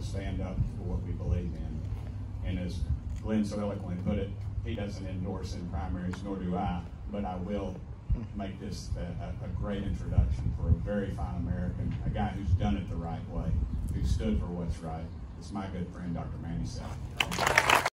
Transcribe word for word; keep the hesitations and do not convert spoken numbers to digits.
stand up for what we believe in. And as Glenn so eloquently put it, he doesn't endorse in primaries, nor do I, but I will make this a, a great introduction for a very fine American, a guy who's done it the right way, who stood for what's right. It's my good friend, Doctor Manny South.